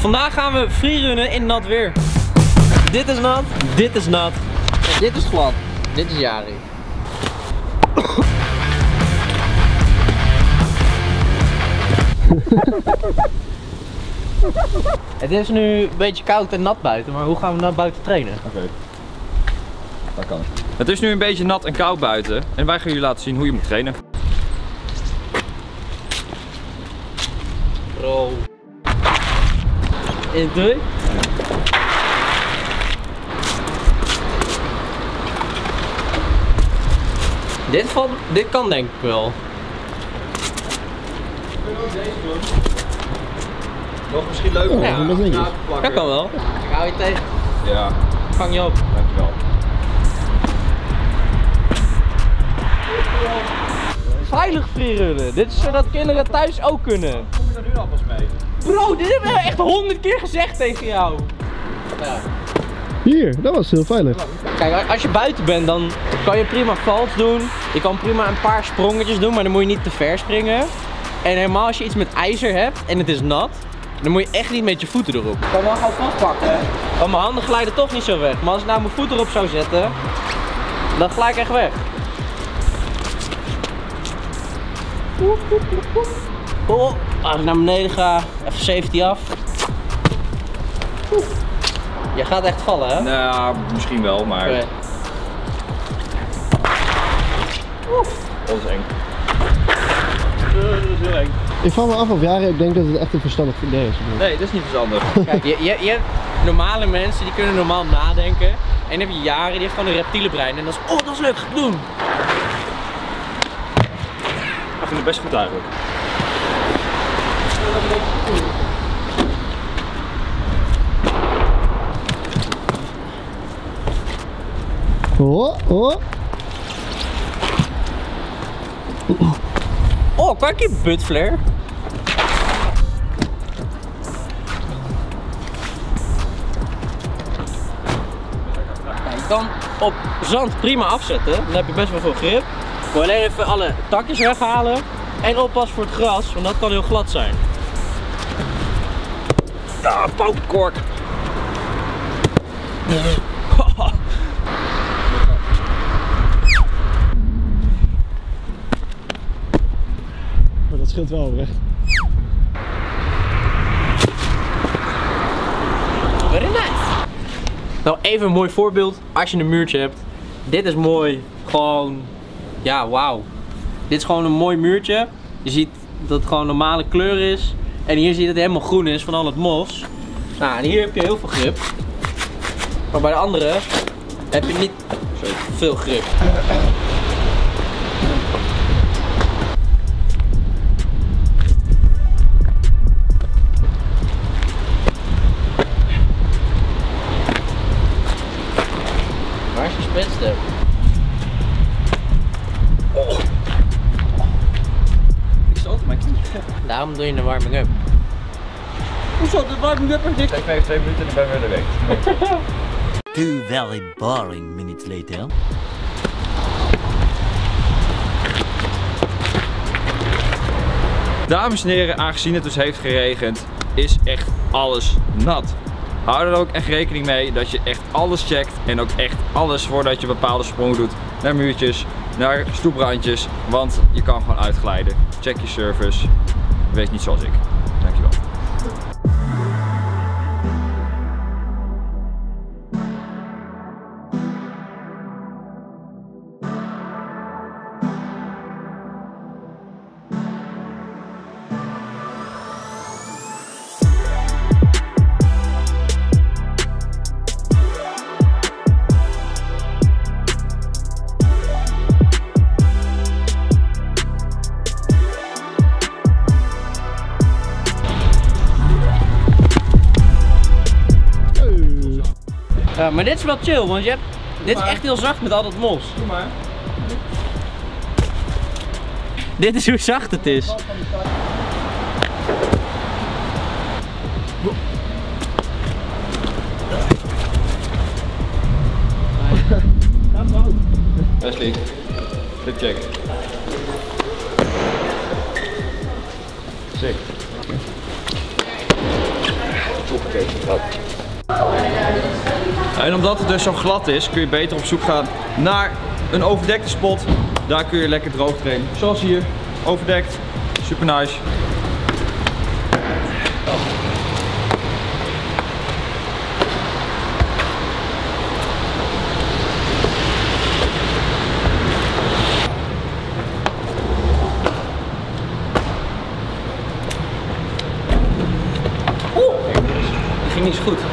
Vandaag gaan we freerunnen in nat weer. Dit is nat, dit is nat. En dit is glad. Dit is Jari. Het is nu een beetje koud en nat buiten, maar hoe gaan we naar buiten trainen? Oké. Dat kan. Het is nu een beetje nat en koud buiten en wij gaan jullie laten zien hoe je moet trainen. Bro. 1, 2. Dit kan denk ik wel. Nog misschien leuker. Ja, dat kan wel. Ik hou je tegen. Ja. Vang je op. Dankjewel. Veilig freerunnen. Dit is zodat kinderen thuis ook kunnen. Kom je er nu alvast mee? Bro, dit hebben we echt 100 keer gezegd tegen jou. Ja. Hier, dat was heel veilig. Kijk, als je buiten bent, dan kan je prima vals doen. Je kan prima een paar sprongetjes doen, maar dan moet je niet te ver springen. En helemaal als je iets met ijzer hebt en het is nat, dan moet je echt niet met je voeten erop. Ik kan wel gauw vastpakken, hè? Want mijn handen glijden toch niet zo weg. Maar als ik nou mijn voet erop zou zetten, dan glij ik echt weg. Oh, als ik naar beneden ga, even safety af. Je gaat echt vallen, hè? Nou, misschien wel, maar... Okay. Dat is eng. Dat is heel eng. Ik val me af of Jari ook denkt dat het echt een verstandig idee is. Nee, dat is niet verstandig. Kijk, je hebt normale mensen die kunnen normaal nadenken. En dan heb je Jari, die heeft gewoon een reptiele brein. En dat is, oh dat is leuk, ga ik doen. Ik vind het best goed eigenlijk. Oh, oh. Oh, kan ik je buttflare? Je kan op zand prima afzetten, dan heb je best wel veel grip. Moet alleen even alle takjes weghalen en oppassen voor het gras, want dat kan heel glad zijn. Ah, pauwkork. Maar dat scheelt wel oprecht. Very nice. Nou, even een mooi voorbeeld als je een muurtje hebt. Dit is mooi, gewoon, ja, wauw. Dit is gewoon een mooi muurtje. Je ziet dat het gewoon normale kleur is. En hier zie je dat het helemaal groen is van al het mos. Nou, en hier heb je heel veel grip. Maar bij de andere heb je niet zo veel grip. Waar is je spitste? Oh. Ik stoot mijn knie. Daarom doe je een warming-up. Hoezo? De warming-up is niks. Geef me even 2 minuten en ik ben weer er weg. 2 very boring minutes later. Dames en heren, aangezien het dus heeft geregend, is echt alles nat. Hou er ook echt rekening mee dat je echt alles checkt en ook echt alles voordat je bepaalde sprongen doet. Naar muurtjes, naar stoeprandjes, want je kan gewoon uitglijden. Check je surface. Wees niet zoals ik. Dankjewel. Ja, maar dit is wel chill, want dit is echt heel zacht met al dat mos. Doe maar. Dit is hoe zacht het is. Wesley, flip check. Sick. En omdat het dus zo glad is, kun je beter op zoek gaan naar een overdekte spot. Daar kun je lekker droog trainen. Zoals hier, overdekt, super nice. Ging niet zo goed.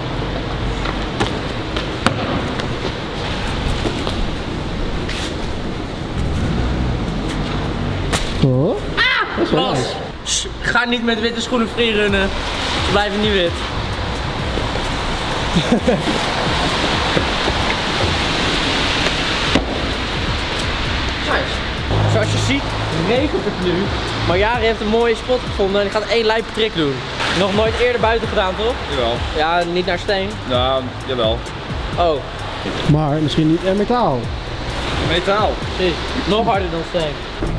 Oh. Dat is wel Bas, nice. ga niet met witte schoenen freerunnen. Ze blijven niet wit. Nice. Zoals je ziet, regent het nu. Maar Jari heeft een mooie spot gevonden en die gaat één lijpe trick doen. Nog nooit eerder buiten gedaan, toch? Jawel. Ja, niet naar steen. Ja, jawel. Oh, Maar misschien niet en metaal. Metaal. precies. Nog harder dan steen.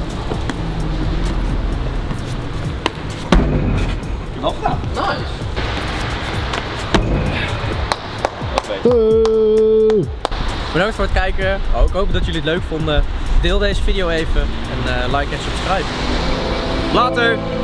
Nog gedaan. Nice. Bedankt voor het kijken. Ik hoop dat jullie het leuk vonden. Deel deze video even en like en subscribe. Later!